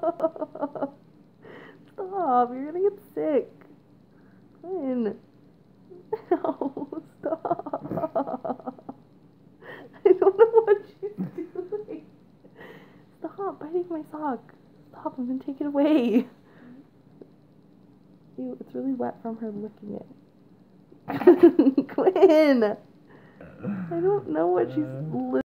Stop, you're gonna get sick. Quinn. No, stop. I don't know what she's doing. Stop biting my sock. Stop, I'm gonna take it away. Ew, it's really wet from her licking it. Quinn! I don't know what she's